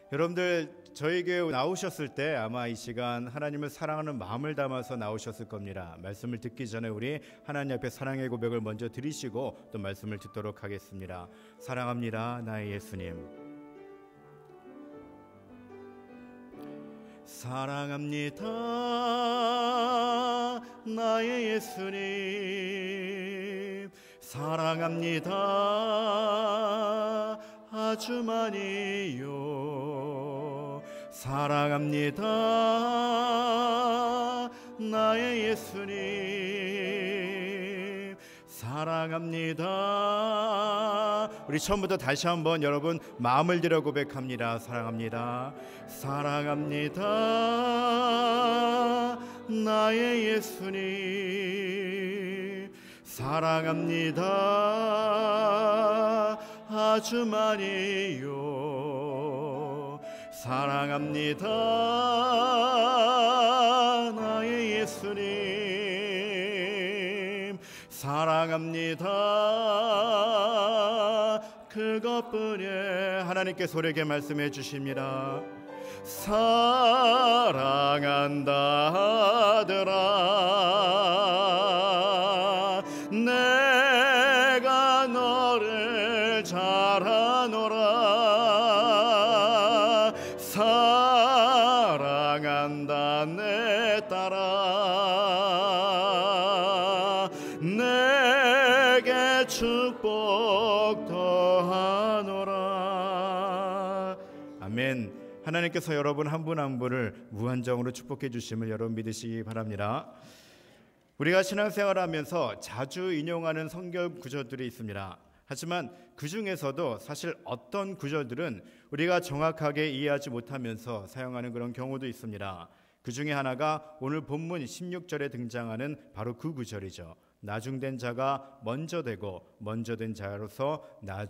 여러분들 저희 교회 나오셨을 때 아마 이 시간 하나님을 사랑하는 마음을 담아서 나오셨을 겁니다. 말씀을 듣기 전에 우리 하나님 앞에 사랑의 고백을 먼저 드리시고 또 말씀을 듣도록 하겠습니다. 사랑합니다, 나의 예수님. 사랑합니다, 나의 예수님. 사랑합니다, 아주 많이요. 사랑합니다, 나의 예수님. 사랑합니다. 우리 처음부터 다시 한번 여러분 마음을 들여 고백합니다. 사랑합니다. 사랑합니다, 나의 예수님. 사랑합니다, 아주 많이요. 사랑합니다, 나의 예수님. 사랑합니다. 그것뿐에 하나님께서 우리에게 말씀해 주십니다. 사랑한다 하더라 내가 너를 잘 아노라. 사랑한다 내 딸아 내게 축복 더하노라. 아멘. 하나님께서 여러분 한 분 한 분을 무한정으로 축복해 주심을 여러분 믿으시기 바랍니다. 우리가 신앙생활을 하면서 자주 인용하는 성경 구절들이 있습니다. 하지만 그 중에서도 사실 어떤 구절들은 우리가 정확하게 이해하지 못하면서 사용하는 그런 경우도 있습니다. 그 중에 하나가 오늘 본문 16절에 등장하는 바로 그 구절이죠. 나중된 자가 먼저 되고 먼저 된 자로서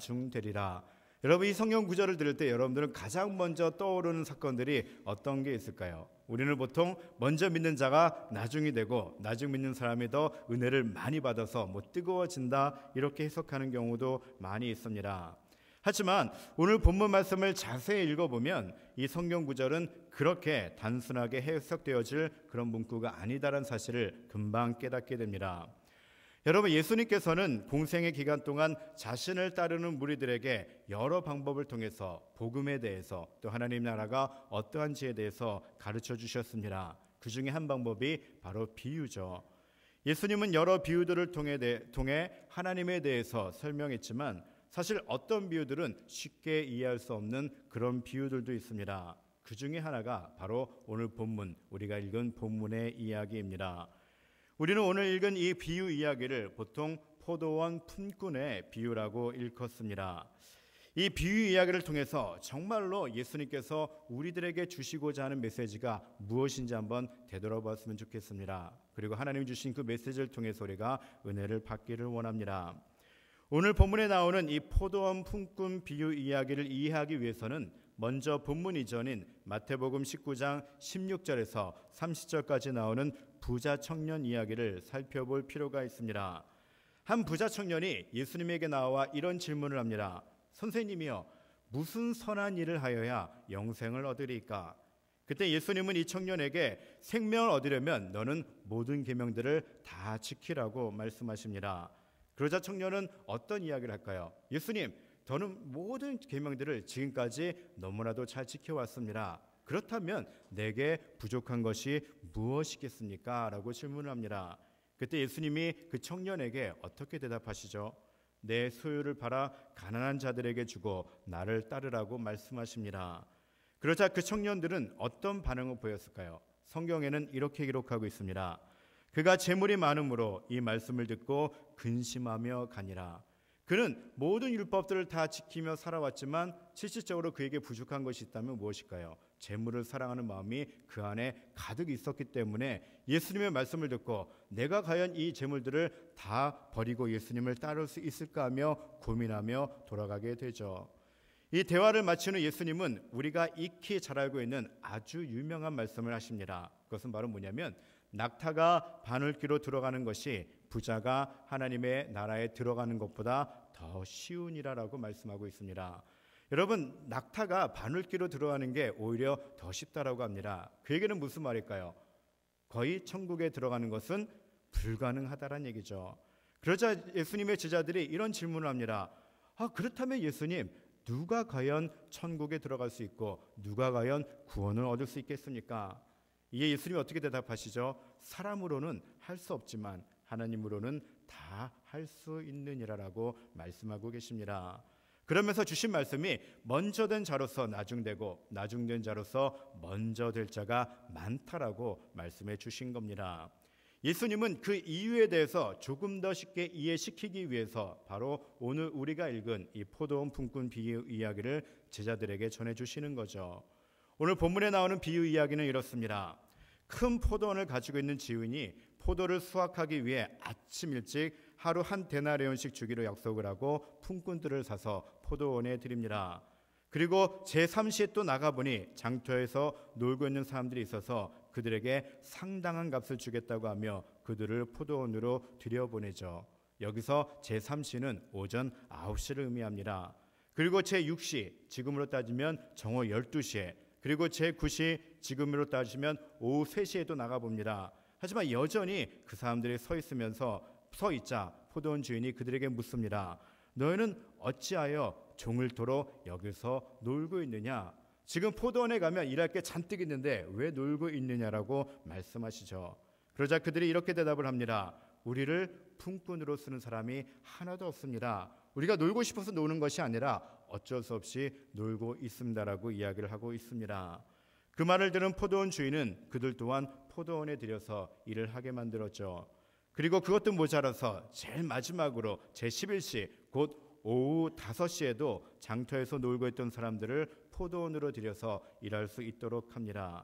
나중되리라. 여러분 이 성경 구절을 들을 때 여러분들은 가장 먼저 떠오르는 사건들이 어떤 게 있을까요? 우리는 보통 먼저 믿는 자가 나중이 되고 나중 믿는 사람이 더 은혜를 많이 받아서 뜨거워진다 이렇게 해석하는 경우도 많이 있습니다. 하지만 오늘 본문 말씀을 자세히 읽어보면 이 성경 구절은 그렇게 단순하게 해석되어질 그런 문구가 아니다라는 사실을 금방 깨닫게 됩니다. 여러분 예수님께서는 공생의 기간 동안 자신을 따르는 무리들에게 여러 방법을 통해서 복음에 대해서 또 하나님 나라가 어떠한지에 대해서 가르쳐 주셨습니다. 그 중에 한 방법이 바로 비유죠. 예수님은 여러 비유들을 통해 하나님에 대해서 설명했지만 사실 어떤 비유들은 쉽게 이해할 수 없는 그런 비유들도 있습니다. 그 중에 하나가 바로 오늘 본문 우리가 읽은 본문의 이야기입니다. 우리는 오늘 읽은 이 비유 이야기를 보통 포도원 품꾼의 비유라고 일컫습니다. 이 비유 이야기를 통해서 정말로 예수님께서 우리들에게 주시고자 하는 메시지가 무엇인지 한번 되돌아봤으면 좋겠습니다. 그리고 하나님이 주신 그 메시지를 통해서 우리가 은혜를 받기를 원합니다. 오늘 본문에 나오는 이 포도원 품꾼 비유 이야기를 이해하기 위해서는 먼저 본문 이전인 마태복음 19장 16절에서 30절까지 나오는 부자 청년 이야기를 살펴볼 필요가 있습니다. 한 부자 청년이 예수님에게 나와 이런 질문을 합니다. 선생님이여, 무슨 선한 일을 하여야 영생을 얻으리까? 그때 예수님은 이 청년에게 생명을 얻으려면 너는 모든 계명들을 다 지키라고 말씀하십니다. 그러자 청년은 어떤 이야기를 할까요? 예수님, 저는 모든 계명들을 지금까지 너무나도 잘 지켜왔습니다. 그렇다면 내게 부족한 것이 무엇이겠습니까? 라고 질문을 합니다. 그때 예수님이 그 청년에게 어떻게 대답하시죠? 내 소유를 팔아 가난한 자들에게 주고 나를 따르라고 말씀하십니다. 그러자 그 청년들은 어떤 반응을 보였을까요? 성경에는 이렇게 기록하고 있습니다. 그가 재물이 많음으로 이 말씀을 듣고 근심하며 가니라. 그는 모든 율법들을 다 지키며 살아왔지만 실질적으로 그에게 부족한 것이 있다면 무엇일까요? 재물을 사랑하는 마음이 그 안에 가득 있었기 때문에 예수님의 말씀을 듣고 내가 과연 이 재물들을 다 버리고 예수님을 따를 수 있을까 하며 고민하며 돌아가게 되죠. 이 대화를 마친 후 예수님은 우리가 익히 잘 알고 있는 아주 유명한 말씀을 하십니다. 그것은 바로 뭐냐면 낙타가 바늘귀로 들어가는 것이 부자가 하나님의 나라에 들어가는 것보다 더 쉬우니라라고 말씀하고 있습니다. 여러분, 낙타가 바늘귀로 들어가는 게 오히려 더 쉽다라고 합니다. 그 얘기는 무슨 말일까요? 거의 천국에 들어가는 것은 불가능하다는 얘기죠. 그러자 예수님의 제자들이 이런 질문을 합니다. 그렇다면 예수님, 누가 과연 천국에 들어갈 수 있고 누가 과연 구원을 얻을 수 있겠습니까? 이에 예수님이 어떻게 대답하시죠? 사람으로는 할 수 없지만 하나님으로는 다 할 수 있느니라라고 말씀하고 계십니다. 그러면서 주신 말씀이 먼저 된 자로서 나중되고 나중된 자로서 먼저 될 자가 많다라고 말씀해 주신 겁니다. 예수님은 그 이유에 대해서 조금 더 쉽게 이해시키기 위해서 바로 오늘 우리가 읽은 이 포도원 품꾼 비유 이야기를 제자들에게 전해주시는 거죠. 오늘 본문에 나오는 비유 이야기는 이렇습니다. 큰 포도원을 가지고 있는 지인이 포도를 수확하기 위해 아침 일찍 하루 한 데나리온씩 주기로 약속을 하고 품꾼들을 사서 포도원에 드립니다. 그리고 제3시에 또 나가보니 장터에서 놀고 있는 사람들이 있어서 그들에게 상당한 값을 주겠다고 하며 그들을 포도원으로 들여보내죠. 여기서 제3시는 오전 9시를 의미합니다. 그리고 제6시, 지금으로 따지면 정오 12시에, 그리고 제9시, 지금으로 따지면 오후 3시에도 나가봅니다. 하지만 여전히 그 사람들이 서 있자 포도원 주인이 그들에게 묻습니다. 너희는 어찌하여 종일토록 여기서 놀고 있느냐? 지금 포도원에 가면 일할 게 잔뜩 있는데 왜 놀고 있느냐라고 말씀하시죠. 그러자 그들이 이렇게 대답을 합니다. 우리를 품꾼으로 쓰는 사람이 하나도 없습니다. 우리가 놀고 싶어서 노는 것이 아니라 어쩔 수 없이 놀고 있습니다라고 이야기를 하고 있습니다. 그 말을 들은 포도원 주인은 그들 또한 포도원에 들여서 일을 하게 만들었죠. 그리고 그것도 모자라서 제일 마지막으로 제11시 곧 오후 5시에도 장터에서 놀고 있던 사람들을 포도원으로 들여서 일할 수 있도록 합니다.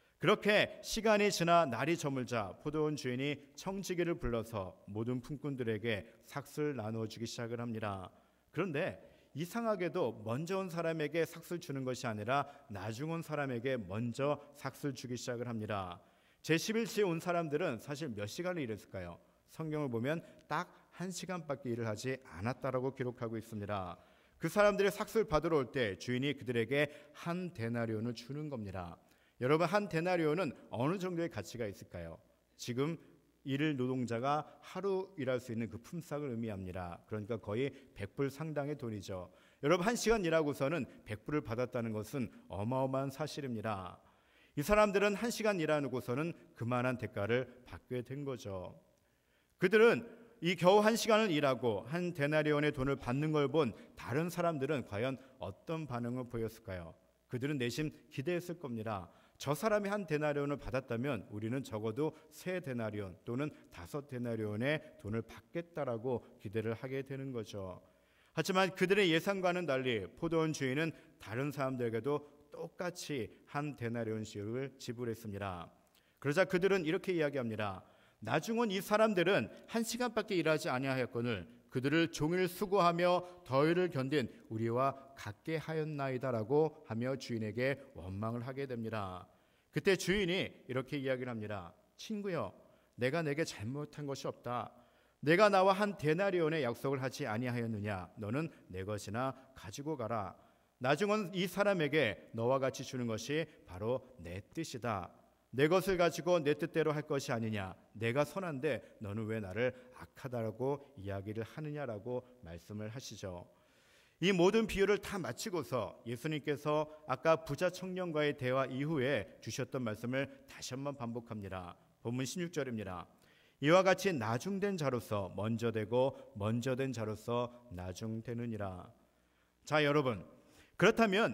그렇게 시간이 지나 날이 저물자 포도원 주인이 청지기를 불러서 모든 품꾼들에게 삭슬 나눠주기 시작을 합니다. 그런데 이상하게도 먼저 온 사람에게 삭슬 주는 것이 아니라 나중 온 사람에게 먼저 삭슬 주기 시작을 합니다. 제11시에 온 사람들은 사실 몇 시간을 일했을까요? 성경을 보면 딱 1시간밖에 일을 하지 않았다라고 기록하고 있습니다. 그 사람들이 삭슬 받으러 올 때 주인이 그들에게 한 데나리온을 주는 겁니다. 여러분, 한 데나리온은 어느 정도의 가치가 있을까요? 지금 일 노동자가 하루 일할 수 있는 그 품삯을 의미합니다. 그러니까 거의 100불 상당의 돈이죠. 여러분, 1시간 일하고서는 100불을 받았다는 것은 어마어마한 사실입니다. 이 사람들은 1시간 일하고서는 그만한 대가를 받게 된 거죠. 그들은 이 겨우 1시간을 일하고 한 데나리온의 돈을 받는 걸 본 다른 사람들은 과연 어떤 반응을 보였을까요? 그들은 내심 기대했을 겁니다. 저 사람이 한 데나리온을 받았다면 우리는 적어도 3데나리온 또는 5데나리온의 돈을 받겠다라고 기대를 하게 되는 거죠. 하지만 그들의 예상과는 달리 포도원 주인은 다른 사람들에게도 똑같이 한 데나리온씩을 지불했습니다. 그러자 그들은 이렇게 이야기합니다. 나중 이 사람들은 1시간밖에 일하지 아니하였거늘 그들을 종일 수고하며 더위를 견딘 우리와 같게 하였나이다라고 하며 주인에게 원망을 하게 됩니다. 그때 주인이 이렇게 이야기를 합니다. 친구여, 내가 내게 잘못한 것이 없다. 내가 나와 한 데나리온의 약속을 하지 아니하였느냐? 너는 내 것이나 가지고 가라. 나중은 이 사람에게 너와 같이 주는 것이 바로 내 뜻이다. 내 것을 가지고 내 뜻대로 할 것이 아니냐. 내가 선한데 너는 왜 나를 악하다라고 이야기를 하느냐라고 말씀을 하시죠. 이 모든 비유를 다 마치고서 예수님께서 아까 부자 청년과의 대화 이후에 주셨던 말씀을 다시 한번 반복합니다. 본문 16절입니다. 이와 같이 나중된 자로서 먼저 되고 먼저 된 자로서 나중되느니라. 자, 여러분, 그렇다면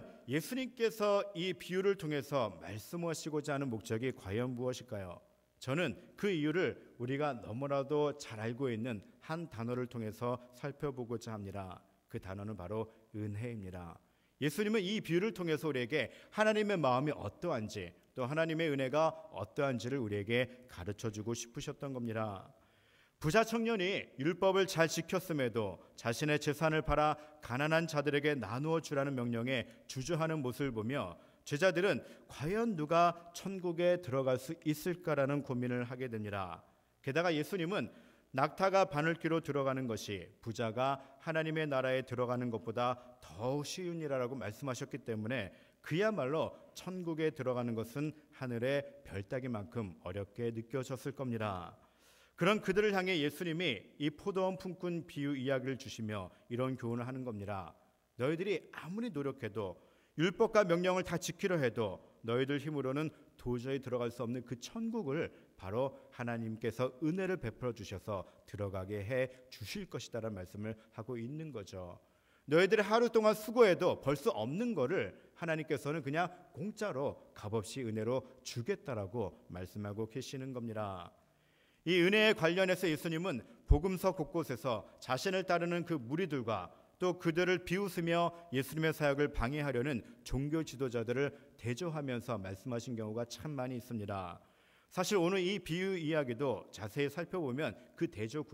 예수님께서 이 비유를 통해서 말씀하시고자 하는 목적이 과연 무엇일까요? 저는 그 이유를 우리가 너무나도 잘 알고 있는 한 단어를 통해서 살펴보고자 합니다. 그 단어는 바로 은혜입니다. 예수님은 이 비유를 통해서 우리에게 하나님의 마음이 어떠한지 또 하나님의 은혜가 어떠한지를 우리에게 가르쳐주고 싶으셨던 겁니다. 부자 청년이 율법을 잘 지켰음에도 자신의 재산을 팔아 가난한 자들에게 나누어 주라는 명령에 주저하는 모습을 보며 제자들은 과연 누가 천국에 들어갈 수 있을까라는 고민을 하게 됩니다. 게다가 예수님은 낙타가 바늘귀로 들어가는 것이 부자가 하나님의 나라에 들어가는 것보다 더 쉬운 일이라고 말씀하셨기 때문에 그야말로 천국에 들어가는 것은 하늘의 별따기만큼 어렵게 느껴졌을 겁니다. 그런 그들을 향해 예수님이 이 포도원 품꾼 비유 이야기를 주시며 이런 교훈을 하는 겁니다. 너희들이 아무리 노력해도 율법과 명령을 다 지키려 해도 너희들 힘으로는 도저히 들어갈 수 없는 그 천국을 바로 하나님께서 은혜를 베풀어 주셔서 들어가게 해 주실 것이다라는 말씀을 하고 있는 거죠. 너희들이 하루 동안 수고해도 벌 수 없는 거를 하나님께서는 그냥 공짜로 값없이 은혜로 주겠다라고 말씀하고 계시는 겁니다. 이 은혜에 관련해서 예수님은 복음서 곳곳에서 자신을 따르는 그 무리들과 또 그들을 비웃으며 예수님의 사역을 방해하려는 종교 지도자들을 대조하면서 말씀하신 경우가 참 많이 있습니다. 사실 오늘 이 비유 이야기도 자세히 살펴보면 그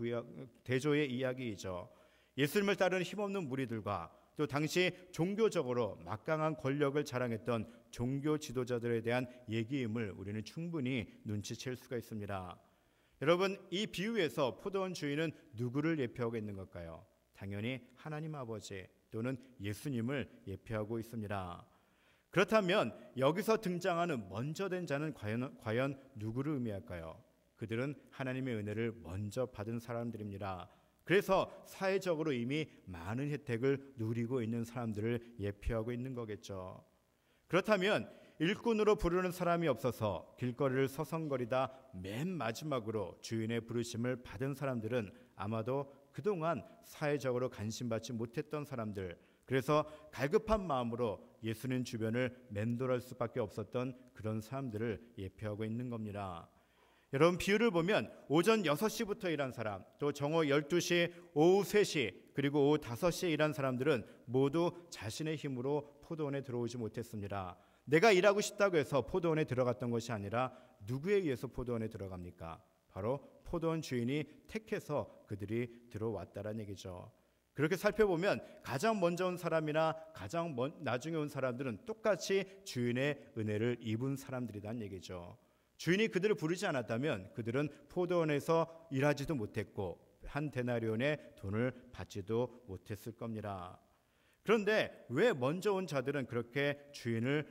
대조의 이야기이죠. 예수님을 따르는 힘없는 무리들과 또 당시 종교적으로 막강한 권력을 자랑했던 종교 지도자들에 대한 얘기임을 우리는 충분히 눈치챌 수가 있습니다. 여러분, 이 비유에서 포도원 주인은 누구를 예표하고 있는 걸까요? 당연히 하나님 아버지 또는 예수님을 예표하고 있습니다. 그렇다면 여기서 등장하는 먼저 된 자는 과연 누구를 의미할까요? 그들은 하나님의 은혜를 먼저 받은 사람들입니다. 그래서 사회적으로 이미 많은 혜택을 누리고 있는 사람들을 예표하고 있는 거겠죠. 그렇다면 일꾼으로 부르는 사람이 없어서 길거리를 서성거리다 맨 마지막으로 주인의 부르심을 받은 사람들은 아마도 그동안 사회적으로 관심받지 못했던 사람들, 그래서 갈급한 마음으로 예수님 주변을 맴돌할 수밖에 없었던 그런 사람들을 예표하고 있는 겁니다. 여러분, 비유를 보면 오전 6시부터 일한 사람, 또 정오 12시, 오후 3시, 그리고 오후 5시에 일한 사람들은 모두 자신의 힘으로 포도원에 들어오지 못했습니다. 내가 일하고 싶다고 해서 포도원에 들어갔던 것이 아니라 누구에 의해서 포도원에 들어갑니까? 바로 포도원 주인이 택해서 그들이 들어왔다라는 얘기죠. 그렇게 살펴보면 가장 먼저 온 사람이나 가장 나중에 온 사람들은 똑같이 주인의 은혜를 입은 사람들이란 얘기죠. 주인이 그들을 부르지 않았다면 그들은 포도원에서 일하지도 못했고 한 데나리온의 돈을 받지도 못했을 겁니다. 그런데 왜 먼저 온 자들은 그렇게 주인을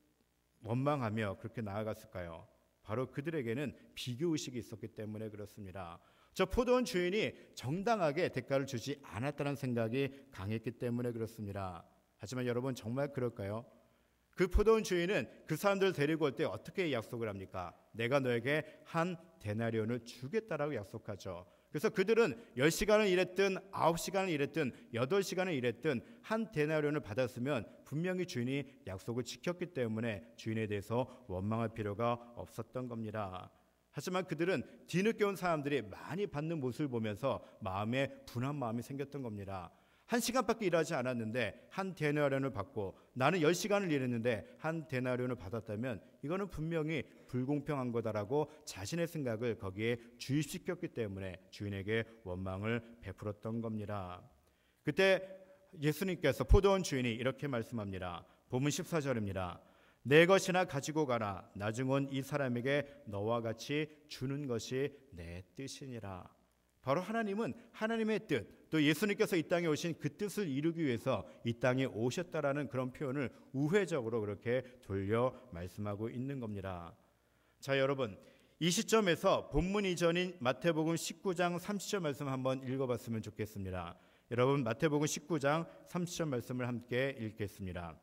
원망하며 그렇게 나아갔을까요? 바로 그들에게는 비교의식이 있었기 때문에 그렇습니다. 저 포도원 주인이 정당하게 대가를 주지 않았다는 생각이 강했기 때문에 그렇습니다. 하지만 여러분, 정말 그럴까요? 그 포도원 주인은 그 사람들을 데리고 올 때 어떻게 약속을 합니까? 내가 너에게 한 데나리온을 주겠다라고 약속하죠. 그래서 그들은 10시간을 일했든 9시간을 일했든 8시간을 일했든 한 데나리온을 받았으면 분명히 주인이 약속을 지켰기 때문에 주인에 대해서 원망할 필요가 없었던 겁니다. 하지만 그들은 뒤늦게 온 사람들이 많이 받는 모습을 보면서 마음에 분한 마음이 생겼던 겁니다. 1시간밖에 일하지 않았는데 한 데나리온을 받고 나는 10시간을 일했는데 한 데나리온을 받았다면 이거는 분명히 불공평한 거다라고 자신의 생각을 거기에 주입시켰기 때문에 주인에게 원망을 베풀었던 겁니다. 그때 예수님께서 포도원 주인이 이렇게 말씀합니다. 본문 14절입니다. 내 것이나 가지고 가라. 나중 온 이 사람에게 너와 같이 주는 것이 내 뜻이니라. 바로 하나님은 하나님의 뜻, 또 예수님께서 이 땅에 오신 그 뜻을 이루기 위해서 이 땅에 오셨다라는 그런 표현을 우회적으로 그렇게 돌려 말씀하고 있는 겁니다. 자, 여러분, 이 시점에서 본문 이전인 마태복음 19장 30절 말씀 한번 읽어봤으면 좋겠습니다. 여러분, 마태복음 19장 30절 말씀을 함께 읽겠습니다.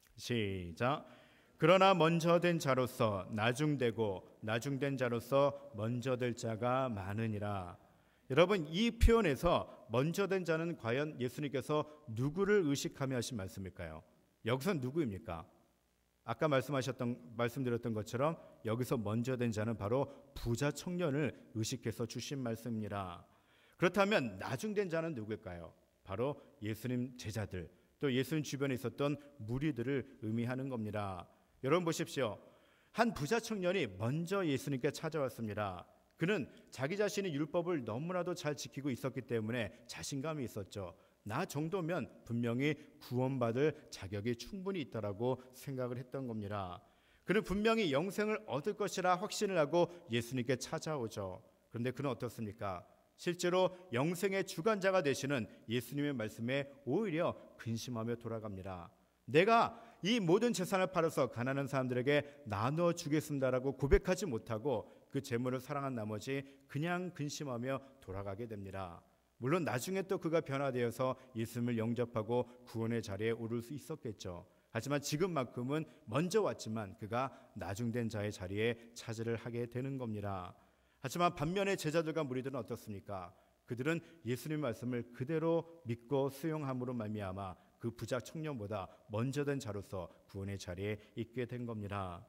시작. 그러나 먼저 된 자로서 나중되고 나중된 자로서 먼저 될 자가 많으니라. 여러분, 이 표현에서 먼저 된 자는 과연 예수님께서 누구를 의식하며 하신 말씀일까요? 여기서 누구입니까? 아까 말씀드렸던 것처럼 여기서 먼저 된 자는 바로 부자 청년을 의식해서 주신 말씀입니다. 그렇다면 나중된 자는 누구일까요? 바로 예수님 제자들, 또 예수님 주변에 있었던 무리들을 의미하는 겁니다. 여러분 보십시오. 한 부자 청년이 먼저 예수님께 찾아왔습니다. 그는 자기 자신이 율법을 너무나도 잘 지키고 있었기 때문에 자신감이 있었죠. 나 정도면 분명히 구원받을 자격이 충분히 있다라고 생각을 했던 겁니다. 그는 분명히 영생을 얻을 것이라 확신을 하고 예수님께 찾아오죠. 그런데 그는 어떻습니까? 실제로 영생의 주관자가 되시는 예수님의 말씀에 오히려 근심하며 돌아갑니다. 내가 이 모든 재산을 팔아서 가난한 사람들에게 나누어 주겠습니다라고 고백하지 못하고 그 재물을 사랑한 나머지 그냥 근심하며 돌아가게 됩니다. 물론 나중에 또 그가 변화되어서 예수님을 영접하고 구원의 자리에 오를 수 있었겠죠. 하지만 지금만큼은 먼저 왔지만 그가 나중된 자의 자리에 차지를 하게 되는 겁니다. 하지만 반면에 제자들과 무리들은 어떻습니까? 그들은 예수님의 말씀을 그대로 믿고 수용함으로 말미암아 그 부자 청년보다 먼저 된 자로서 구원의 자리에 있게 된 겁니다.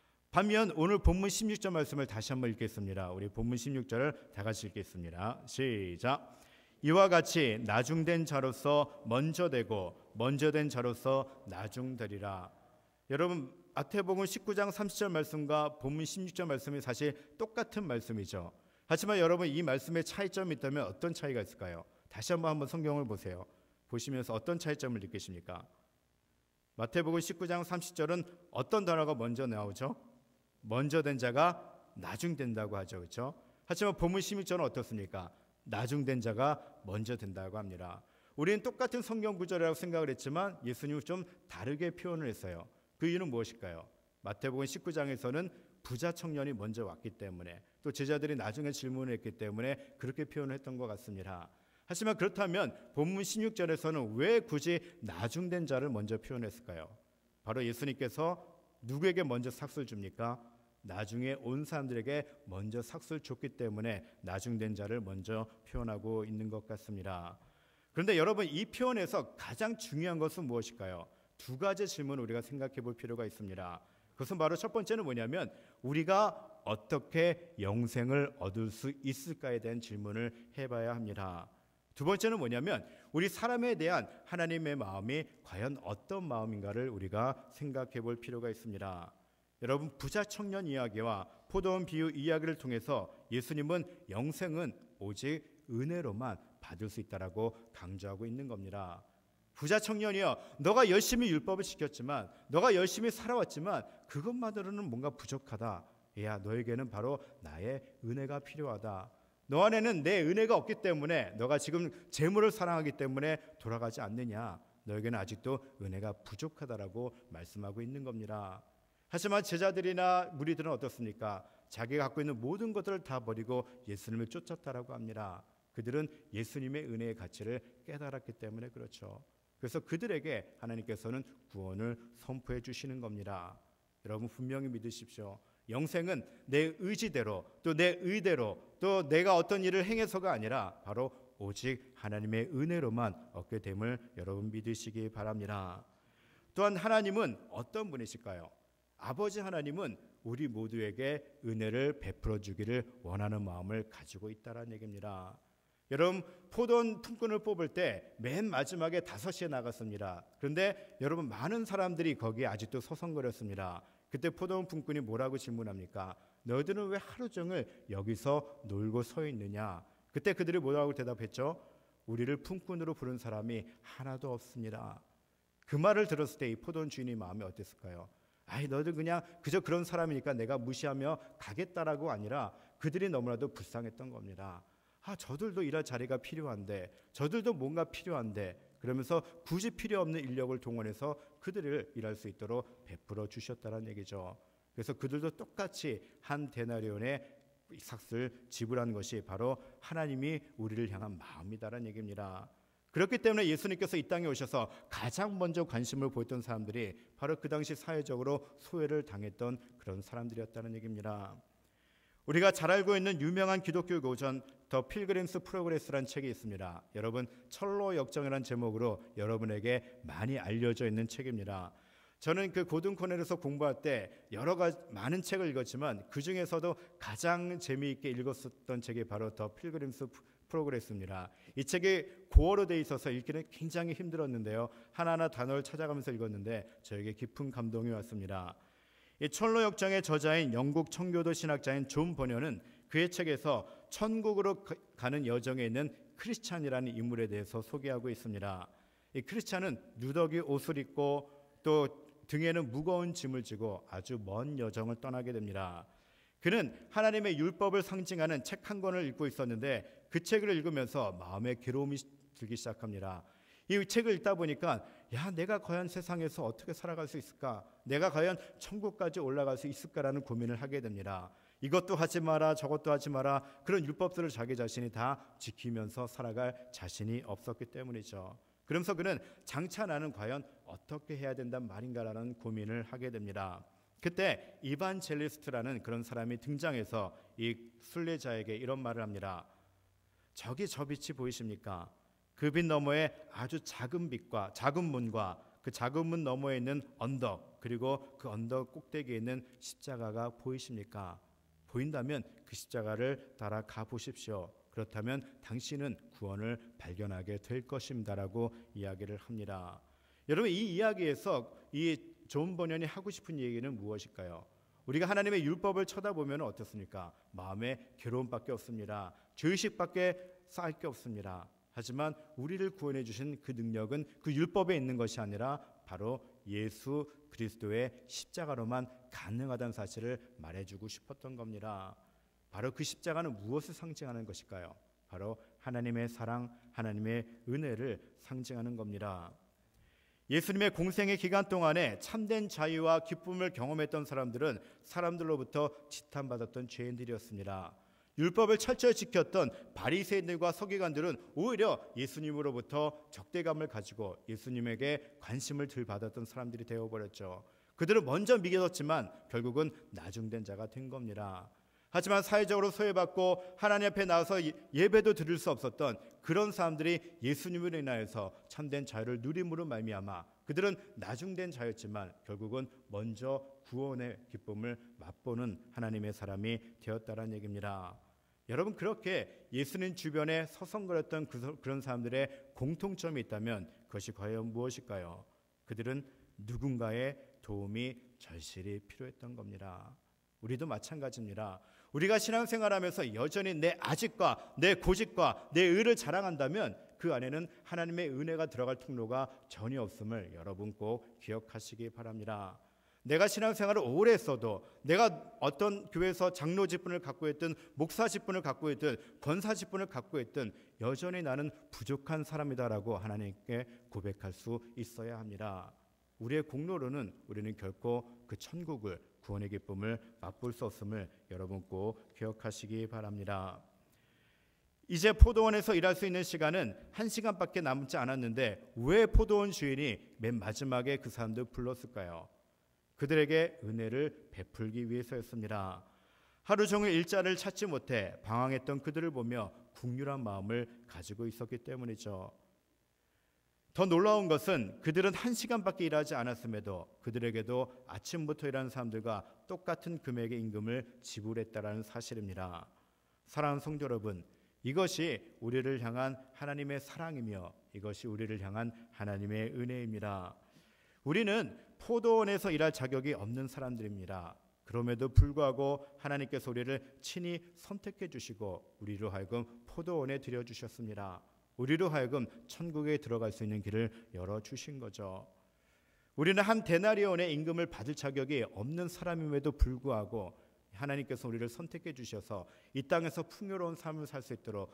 반면 오늘 본문 16절 말씀을 다시 한번 읽겠습니다. 우리 본문 16절을 다 같이 읽겠습니다. 시작. 이와 같이 나중된 자로서 먼저 되고 먼저 된 자로서 나중되리라. 여러분, 마태복음 19장 30절 말씀과 본문 16절 말씀이 사실 똑같은 말씀이죠. 하지만 여러분, 이 말씀에 차이점이 있다면 어떤 차이가 있을까요? 다시 한번 성경을 보세요. 보시면서 어떤 차이점을 느끼십니까? 마태복음 19장 30절은 어떤 단어가 먼저 나오죠? 먼저 된 자가 나중된다고 하죠. 그렇죠? 하지만 본문 16절은 어떻습니까? 나중된 자가 먼저 된다고 합니다. 우리는 똑같은 성경 구절이라고 생각을 했지만 예수님은 좀 다르게 표현을 했어요. 그 이유는 무엇일까요? 마태복음 19장에서는 부자 청년이 먼저 왔기 때문에, 또 제자들이 나중에 질문을 했기 때문에 그렇게 표현을 했던 것 같습니다. 하지만 그렇다면 본문 16절에서는 왜 굳이 나중된 자를 먼저 표현했을까요? 바로 예수님께서 누구에게 먼저 삭슬 줍니까? 나중에 온 사람들에게 먼저 삭슬 줬기 때문에 나중된 자를 먼저 표현하고 있는 것 같습니다. 그런데 여러분, 이 표현에서 가장 중요한 것은 무엇일까요? 두 가지 질문을 우리가 생각해 볼 필요가 있습니다. 그것은 바로 첫 번째는 뭐냐면 우리가 어떻게 영생을 얻을 수 있을까에 대한 질문을 해봐야 합니다. 두 번째는 뭐냐면 우리 사람에 대한 하나님의 마음이 과연 어떤 마음인가를 우리가 생각해 볼 필요가 있습니다. 여러분, 부자 청년 이야기와 포도원 비유 이야기를 통해서 예수님은 영생은 오직 은혜로만 받을 수 있다라고 강조하고 있는 겁니다. 부자 청년이여, 너가 열심히 율법을 지켰지만, 너가 열심히 살아왔지만 그것만으로는 뭔가 부족하다. 야, 너에게는 바로 나의 은혜가 필요하다. 너 안에는 내 은혜가 없기 때문에, 너가 지금 재물을 사랑하기 때문에 돌아가지 않느냐. 너에게는 아직도 은혜가 부족하다라고 말씀하고 있는 겁니다. 하지만 제자들이나 무리들은 어떻습니까? 자기가 갖고 있는 모든 것들을 다 버리고 예수님을 쫓았다라고 합니다. 그들은 예수님의 은혜의 가치를 깨달았기 때문에 그렇죠. 그래서 그들에게 하나님께서는 구원을 선포해 주시는 겁니다. 여러분, 분명히 믿으십시오. 영생은 내 의지대로, 또 내 의대로, 또 내가 어떤 일을 행해서가 아니라 바로 오직 하나님의 은혜로만 얻게 됨을 여러분 믿으시기 바랍니다. 또한 하나님은 어떤 분이실까요? 아버지 하나님은 우리 모두에게 은혜를 베풀어 주기를 원하는 마음을 가지고 있다는 얘기입니다. 여러분, 포도원 품꾼을 뽑을 때 맨 마지막에 5시에 나갔습니다. 그런데 여러분, 많은 사람들이 거기에 아직도 서성거렸습니다. 그때 포도원 품꾼이 뭐라고 질문합니까? 너희들은 왜 하루 종일 여기서 놀고 서 있느냐? 그때 그들이 뭐라고 대답했죠? 우리를 품꾼으로 부른 사람이 하나도 없습니다. 그 말을 들었을 때 이 포도원 주인의 마음이 어땠을까요? 아이, 너희들 그냥 그저 그런 사람이니까 내가 무시하며 가겠다라고 아니라 그들이 너무나도 불쌍했던 겁니다. 저들도 일할 자리가 필요한데, 저들도 뭔가 필요한데, 그러면서 굳이 필요 없는 인력을 동원해서 그들을 일할 수 있도록 베풀어 주셨다는 얘기죠. 그래서 그들도 똑같이 한 데나리온의 삭슬 지불한 것이 바로 하나님이 우리를 향한 마음이다라는 얘기입니다. 그렇기 때문에 예수님께서 이 땅에 오셔서 가장 먼저 관심을 보였던 사람들이 바로 그 당시 사회적으로 소외를 당했던 그런 사람들이었다는 얘기입니다. 우리가 잘 알고 있는 유명한 기독교 고전 더 필그림스 프로그레스라는 책이 있습니다. 여러분, 철로 역정이라는 제목으로 여러분에게 많이 알려져 있는 책입니다. 저는 그 고등 코넬에서 공부할 때 여러 가지 많은 책을 읽었지만 그 중에서도 가장 재미있게 읽었었던 책이 바로 더 필그림스 프로그레스입니다. 이 책이 고어로 돼 있어서 읽기는 굉장히 힘들었는데요. 하나하나 단어를 찾아가면서 읽었는데 저에게 깊은 감동이 왔습니다. 이 철로 역정의 저자인 영국 청교도 신학자인 존 버녀는 그의 책에서 천국으로 가는 여정에 있는 크리스찬이라는 인물에 대해서 소개하고 있습니다. 이 크리스찬은 누더기 옷을 입고 또 등에는 무거운 짐을 지고 아주 먼 여정을 떠나게 됩니다. 그는 하나님의 율법을 상징하는 책 한 권을 읽고 있었는데 그 책을 읽으면서 마음에 괴로움이 들기 시작합니다. 이 책을 읽다 보니까 내가 과연 세상에서 어떻게 살아갈 수 있을까? 내가 과연 천국까지 올라갈 수 있을까라는 고민을 하게 됩니다. 이것도 하지 마라, 저것도 하지 마라, 그런 율법들을 자기 자신이 다 지키면서 살아갈 자신이 없었기 때문이죠. 그러면서 그는 장차 나는 과연 어떻게 해야 된단 말인가라는 고민을 하게 됩니다. 그때 이반젤리스트라는 그런 사람이 등장해서 이 순례자에게 이런 말을 합니다. 저기 저 빛이 보이십니까? 그 빛 너머에 아주 작은 빛과 작은 문과 그 작은 문 너머에 있는 언덕, 그리고 그 언덕 꼭대기에 있는 십자가가 보이십니까? 보인다면 그 십자가를 따라 가보십시오. 그렇다면 당신은 구원을 발견하게 될 것입니다라고 이야기를 합니다. 여러분, 이 이야기에서 이 존 버년이 하고 싶은 얘기는 무엇일까요? 우리가 하나님의 율법을 쳐다보면 어떻습니까? 마음에 괴로움밖에 없습니다. 죄의식밖에 쌓일 게 없습니다. 하지만 우리를 구원해 주신 그 능력은 그 율법에 있는 것이 아니라 바로 예수 그리스도의 십자가로만 가능하다는 사실을 말해주고 싶었던 겁니다. 바로 그 십자가는 무엇을 상징하는 것일까요? 바로 하나님의 사랑, 하나님의 은혜를 상징하는 겁니다. 예수님의 공생의 기간 동안에 참된 자유와 기쁨을 경험했던 사람들은 사람들로부터 지탄받았던 죄인들이었습니다. 율법을 철저히 지켰던 바리새인들과 서기관들은 오히려 예수님으로부터 적대감을 가지고 예수님에게 관심을 덜 받았던 사람들이 되어버렸죠. 그들은 먼저 믿었지만 결국은 나중된 자가 된 겁니다. 하지만 사회적으로 소외받고 하나님 앞에 나와서 예배도 드릴 수 없었던 그런 사람들이 예수님으로 인하여서 참된 자유를 누림으로 말미암아 그들은 나중된 자였지만 결국은 먼저 구원의 기쁨을 맛보는 하나님의 사람이 되었다는 얘기입니다. 여러분, 그렇게 예수님 주변에 서성거렸던 그런 사람들의 공통점이 있다면 그것이 과연 무엇일까요? 그들은 누군가의 도움이 절실히 필요했던 겁니다. 우리도 마찬가지입니다. 우리가 신앙생활하면서 여전히 내 아직과 내 고집과 내 의를 자랑한다면 그 안에는 하나님의 은혜가 들어갈 통로가 전혀 없음을 여러분 꼭 기억하시기 바랍니다. 내가 신앙생활을 오래 했어도 내가 어떤 교회에서 장로 직분을 갖고 있든 목사 직분을 갖고 있든 권사 직분을 갖고 있든 여전히 나는 부족한 사람이다라고 하나님께 고백할 수 있어야 합니다. 우리의 공로로는 우리는 결코 그 천국을 구원의 기쁨을 맛볼 수 없음을 여러분 꼭 기억하시기 바랍니다. 이제 포도원에서 일할 수 있는 시간은 1시간밖에 남지 않았는데 왜 포도원 주인이 맨 마지막에 그 사람들 불렀을까요? 그들에게 은혜를 베풀기 위해서였습니다. 하루 종일 일자를 찾지 못해 방황했던 그들을 보며 긍휼한 마음을 가지고 있었기 때문이죠. 더 놀라운 것은 그들은 1시간밖에 일하지 않았음에도 그들에게도 아침부터 일하는 사람들과 똑같은 금액의 임금을 지불했다라는 사실입니다. 사랑하는 성도 여러분, 이것이 우리를 향한 하나님의 사랑이며 이것이 우리를 향한 하나님의 은혜입니다. 우리는 포도원에서 일할 자격이 없는 사람들입니다. 그럼에도 불구하고 하나님께서 우리를 친히 선택해 주시고 우리로 하여금 포도원에 들여주셨습니다. 우리로 하여금 천국에 들어갈 수 있는 길을 열어주신 거죠. 우리는 한 데나리온의 임금을 받을 자격이 없는 사람임에도 불구하고 하나님께서 우리를 선택해 주셔서 이 땅에서 풍요로운 삶을 살 수 있도록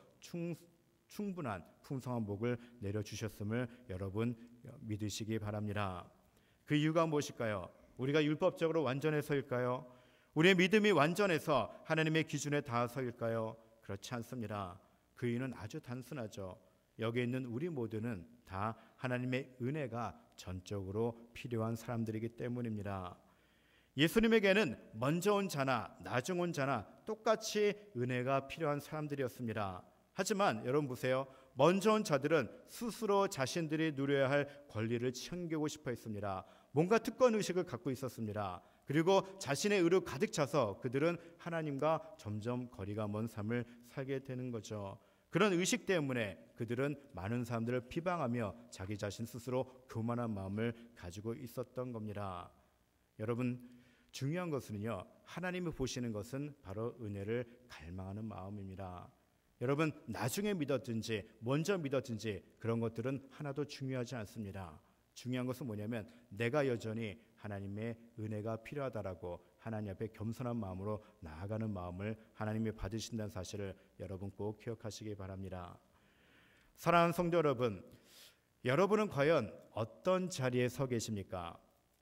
충분한 풍성한 복을 내려주셨음을 여러분 믿으시기 바랍니다. 그 이유가 무엇일까요? 우리가 율법적으로 완전해서일까요? 우리의 믿음이 완전해서 하나님의 기준에 닿아서일까요? 그렇지 않습니다. 그 이유는 아주 단순하죠. 여기 있는 우리 모두는 다 하나님의 은혜가 전적으로 필요한 사람들이기 때문입니다. 예수님에게는 먼저 온 자나 나중 온 자나 똑같이 은혜가 필요한 사람들이었습니다. 하지만 여러분 보세요. 먼저 온 자들은 스스로 자신들이 누려야 할 권리를 챙기고 싶어 했습니다. 뭔가 특권 의식을 갖고 있었습니다. 그리고 자신의 의로 가득 차서 그들은 하나님과 점점 거리가 먼 삶을 살게 되는 거죠. 그런 의식 때문에 그들은 많은 사람들을 비방하며 자기 자신 스스로 교만한 마음을 가지고 있었던 겁니다. 여러분, 중요한 것은요, 하나님이 보시는 것은 바로 은혜를 갈망하는 마음입니다. 여러분, 나중에 믿었든지 먼저 믿었든지 그런 것들은 하나도 중요하지 않습니다. 중요한 것은 뭐냐면 내가 여전히 하나님의 은혜가 필요하다라고 하나님 앞에 겸손한 마음으로 나아가는 마음을 하나님이 받으신다는 사실을 여러분 꼭 기억하시기 바랍니다. 사랑하는 성도 여러분, 여러분은 과연 어떤 자리에 서 계십니까?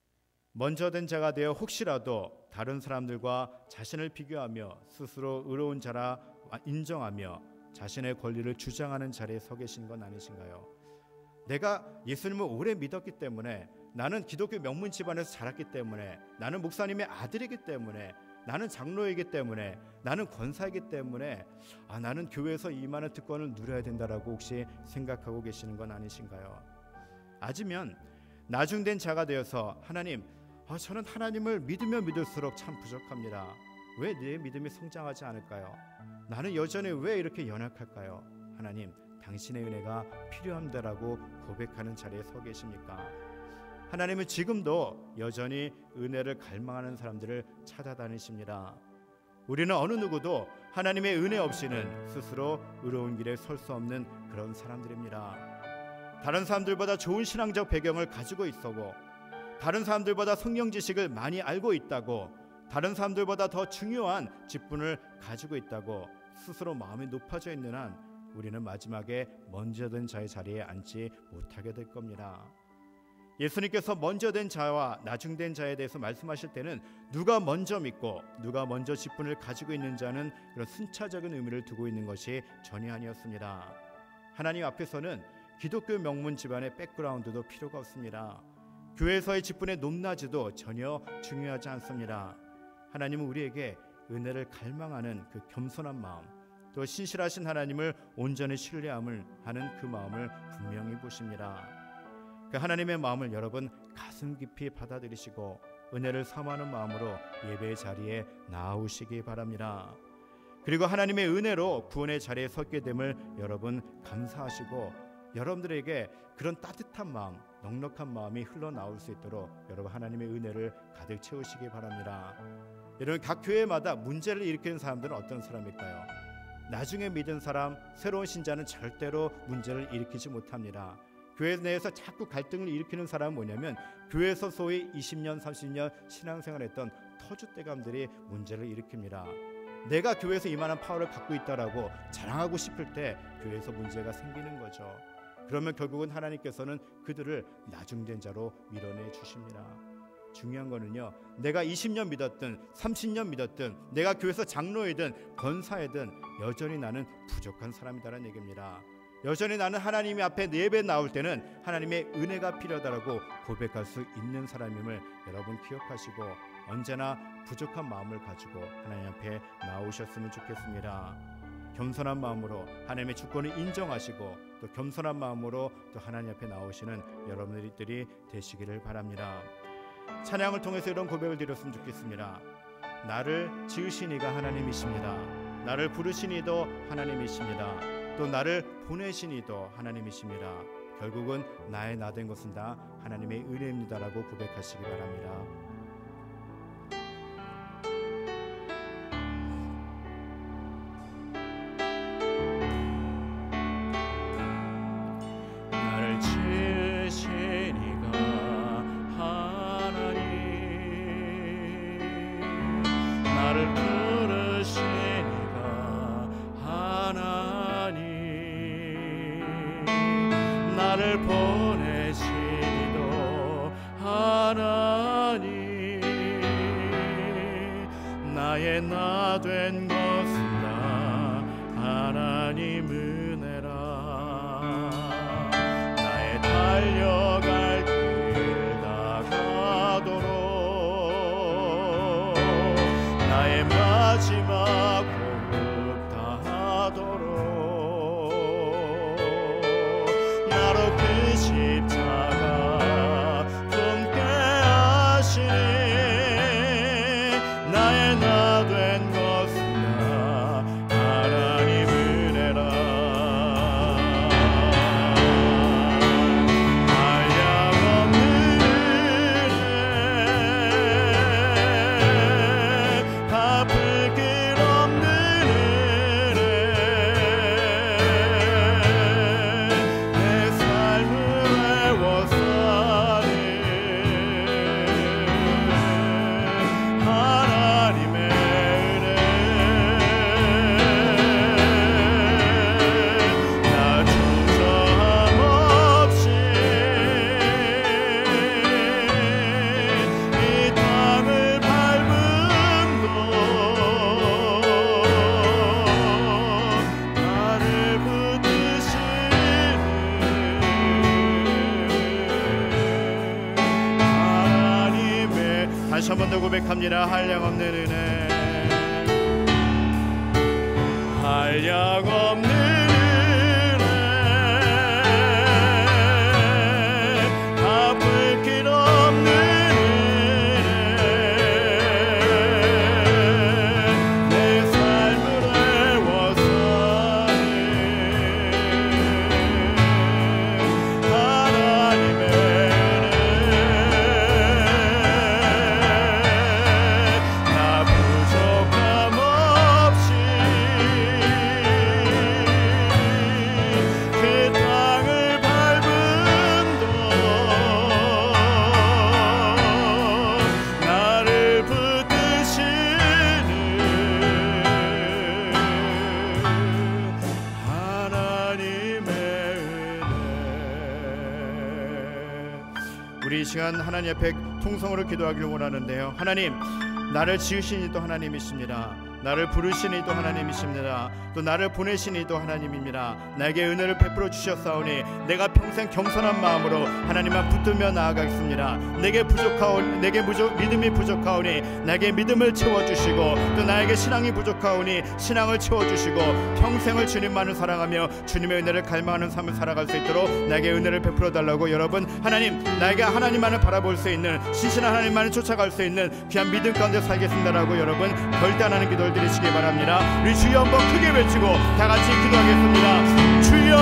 먼저 된 자가 되어 혹시라도 다른 사람들과 자신을 비교하며 스스로 의로운 자라 인정하며 자신의 권리를 주장하는 자리에 서 계신 건 아니신가요? 내가 예수님을 오래 믿었기 때문에, 나는 기독교 명문 집안에서 자랐기 때문에, 나는 목사님의 아들이기 때문에, 나는 장로이기 때문에, 나는 권사이기 때문에 나는 교회에서 이 많은 특권을 누려야 된다라고 혹시 생각하고 계시는 건 아니신가요? 아니면 나중된 자가 되어서 하나님, 저는 하나님을 믿으면 믿을수록 참 부족합니다. 왜 내 믿음이 성장하지 않을까요? 나는 여전히 왜 이렇게 연약할까요? 하나님, 당신의 은혜가 필요합니다라고 고백하는 자리에 서 계십니까? 하나님은 지금도 여전히 은혜를 갈망하는 사람들을 찾아다니십니다. 우리는 어느 누구도 하나님의 은혜 없이는 스스로 의로운 길에 설 수 없는 그런 사람들입니다. 다른 사람들보다 좋은 신앙적 배경을 가지고 있었고, 다른 사람들보다 성경 지식을 많이 알고 있다고, 다른 사람들보다 더 중요한 직분을 가지고 있다고 스스로 마음이 높아져 있는 한 우리는 마지막에 먼저 된 자의 자리에 앉지 못하게 될 겁니다. 예수님께서 먼저 된 자와 나중된 자에 대해서 말씀하실 때는 누가 먼저 믿고 누가 먼저 직분을 가지고 있는 자는 그런 순차적인 의미를 두고 있는 것이 전혀 아니었습니다. 하나님 앞에서는 기독교 명문 집안의 백그라운드도 필요가 없습니다. 교회에서의 직분의 높낮이도 전혀 중요하지 않습니다. 하나님은 우리에게 은혜를 갈망하는 그 겸손한 마음, 또 신실하신 하나님을 온전히 신뢰함을 하는 그 마음을 분명히 보십니다. 그 하나님의 마음을 여러분 가슴 깊이 받아들이시고 은혜를 사모하는 마음으로 예배의 자리에 나오시기 바랍니다. 그리고 하나님의 은혜로 구원의 자리에 섰게 됨을 여러분 감사하시고, 여러분들에게 그런 따뜻한 마음, 넉넉한 마음이 흘러나올 수 있도록 여러분 하나님의 은혜를 가득 채우시기 바랍니다. 여러분, 각 교회마다 문제를 일으키는 사람들은 어떤 사람일까요? 나중에 믿은 사람, 새로운 신자는 절대로 문제를 일으키지 못합니다. 교회 내에서 자꾸 갈등을 일으키는 사람은 뭐냐면, 교회에서 소위 20년, 30년 신앙생활했던 터줏대감들이 문제를 일으킵니다. 내가 교회에서 이만한 파워를 갖고 있다라고 자랑하고 싶을 때 교회에서 문제가 생기는 거죠. 그러면 결국은 하나님께서는 그들을 나중된 자로 밀어내 주십니다. 중요한 거는요, 내가 20년 믿었든 30년 믿었든 내가 교회에서 장로이든 권사이든 여전히 나는 부족한 사람이다라는 얘기입니다. 여전히 나는 하나님 앞에 예배 나올 때는 하나님의 은혜가 필요하다라고 고백할 수 있는 사람임을 여러분 기억하시고, 언제나 부족한 마음을 가지고 하나님 앞에 나오셨으면 좋겠습니다. 겸손한 마음으로 하나님의 주권을 인정하시고, 또 겸손한 마음으로 또 하나님 앞에 나오시는 여러분들이 되시기를 바랍니다. 찬양을 통해서 이런 고백을 드렸으면 좋겠습니다. 나를 지으신 이가 하나님이십니다. 나를 부르신 이도 하나님이십니다. 또 나를 보내신 이도 하나님이십니다. 결국은 나의 나 된 것은 다 하나님의 은혜입니다라고 고백하시기 바랍니다. 나를 지으신 이가 하나님, 나를 부르신 이가 하나님, 나를 보내신 이도 하나님, 나의 나 된 것은 다 하나님 은혜라. 나의 달려갈 길 다가도록 나의 마지막 호흡 다하도록 나로 그 십자가 품게 하시니, 나의 나 된 것은 다 다시 한 번 더 고백합니다. 한량없는 은혜, 한량없는 은혜, 갚을 길 없는 은혜, 내 삶을 애워싸는 하나님의 우리 이 시간 하나님 앞에 통성으로 기도하기를 원하는데요. 하나님, 나를 지으신 이도 하나님이십니다. 나를 부르신 이도 하나님이십니다. 또 나를 보내신 이도 하나님입니다. 나에게 은혜를 베풀어 주셨사오니 내가 평생 겸손한 마음으로 하나님만 붙들며 나아가겠습니다. 내게 믿음이 부족하오니 나에게 믿음을 채워주시고, 또 나에게 신앙이 부족하오니 신앙을 채워주시고, 평생을 주님만을 사랑하며 주님의 은혜를 갈망하는 삶을 살아갈 수 있도록 나에게 은혜를 베풀어 달라고, 여러분, 하나님, 나에게 하나님만을 바라볼 수 있는, 신실한 하나님만을 쫓아갈 수 있는 귀한 믿음 가운데 살겠습니다라고 여러분 결단하는 기도를 드리시기 바랍니다. 우리 주여 한번 크게 외치고 다 같이 기도하겠습니다. 주여,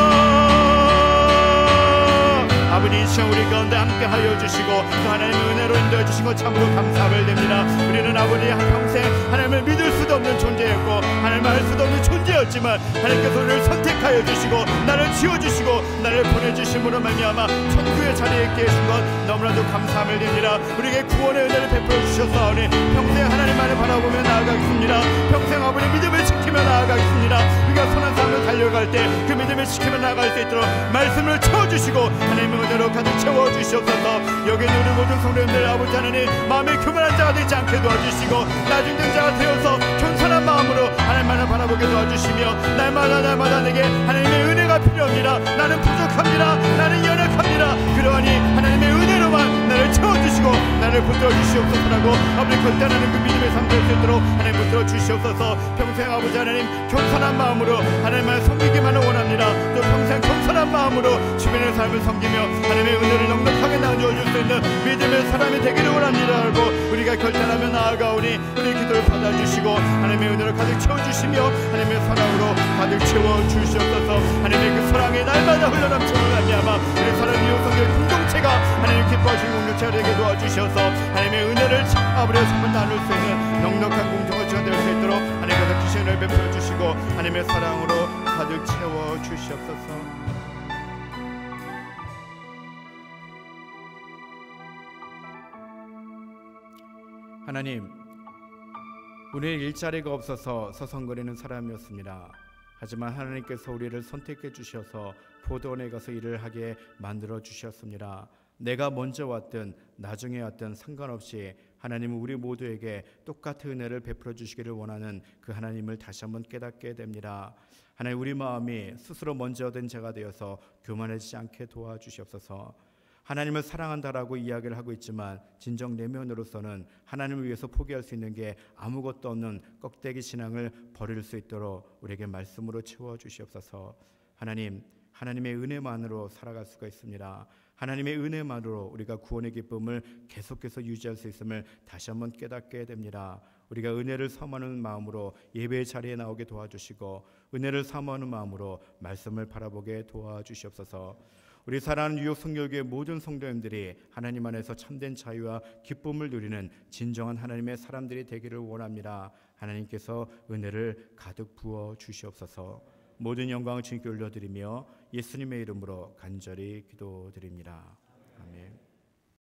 아버지, 이 시간 우리 가운데 함께하여 주시고 또 하나님의 은혜로 인도해 주신 것 참으로 감사를 드립니다. 우리는 아버지 한평생 하나님을 믿을 수도 없는 존재였고 하나님을 알 수도 없는 존재였지만 하나님께서 우리를 선택하여 주시고 나를 지어주시고 나를 보내주심으로 말미암아 천국의 자리에 있게 해주신 것 너무나도 감사함을 드립니다. 우리에게 구원의 은혜를 베풀어 주셨사오니 평생 하나님만을 바라보며 나아가겠습니다. 평생 아버지 믿음을 지키며 나아가겠습니다. 우리가 선한 삶을 달려갈 때 그 믿음을 지키며 나아갈 수 있도록 말씀을 채워주시고 하나님의 은혜로 가득 채워주시옵소서. 여기 있는 우리 모든 성도님들 아버지 하나님, 마음에 교만한 자가 되지 않게 도와주시고 나중된 자가 되어서 겸손한 마음으로 하나님만을 바라보게 도와주시며 날마다 내게 하나님의 은혜가 필요합니다. 나는 부족합니다. 나는 연약합니다. 그러하니 하나님의 은혜로만 나를 채워주시고 나를 붙들어 주시옵소서라고 아버지 결단하는 그 믿음의 삶 될 수 있도록 하나님 붙들어 주시옵소서. 평생 아버지 하나님 겸손한 마음으로 하나님을 섬기기만을 원합니다. 또 평생 겸손한 마음으로 주변의 삶을 섬기며 하나님의 은혜를 넉넉하게 나눠줄 수 있는 믿음의 사람이 되기를 원합니다라고 우리가 결단하며 나아가오니 우리 기도를 받아주시고 하나님의 은혜를 가득 채워주시며 하나님의 사랑으로 가득 채워주시옵소서. 하나님의 그 사랑이 날마다 흘러넘치는 말미암아 우리 사랑 이웃성교회 공동체가 하나님 기뻐하시는 공동체가 되게 도와주셔서 하나님의 은혜를 아버지와 선물 나눌 수 있는 넉넉한 공동체가 될 수 있도록 하나님께서 귀신 은혜를 베풀어 주시고 하나님의 사랑으로 가득 채워주시옵소서. 하나님, 우리의 일자리가 없어서 서성거리는 사람이었습니다. 하지만 하나님께서 우리를 선택해 주셔서 포도원에 가서 일을 하게 만들어 주셨습니다. 내가 먼저 왔든 나중에 왔든 상관없이 하나님은 우리 모두에게 똑같은 은혜를 베풀어 주시기를 원하는 그 하나님을 다시 한번 깨닫게 됩니다. 하나님, 우리 마음이 스스로 먼저 된 자가 되어서 교만해지지 않게 도와주시옵소서. 하나님을 사랑한다라고 이야기를 하고 있지만 진정 내면으로서는 하나님을 위해서 포기할 수 있는 게 아무것도 없는 껍데기 신앙을 버릴 수 있도록 우리에게 말씀으로 채워주시옵소서. 하나님, 하나님의 은혜만으로 살아갈 수가 있습니다. 하나님의 은혜만으로 우리가 구원의 기쁨을 계속해서 유지할 수 있음을 다시 한번 깨닫게 됩니다. 우리가 은혜를 사모하는 마음으로 예배의 자리에 나오게 도와주시고 은혜를 사모하는 마음으로 말씀을 바라보게 도와주시옵소서. 우리 사랑하는 뉴욕 성결교회 모든 성도님들이 하나님 안에서 참된 자유와 기쁨을 누리는 진정한 하나님의 사람들이 되기를 원합니다. 하나님께서 은혜를 가득 부어 주시옵소서. 모든 영광을 주님께 올려드리며 예수님의 이름으로 간절히 기도드립니다. 아멘.